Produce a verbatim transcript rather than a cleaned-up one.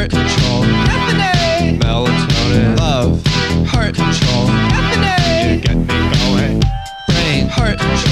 heart control, caffeine, melatonin, love, heart control, caffeine, you get me going, brain, heart control.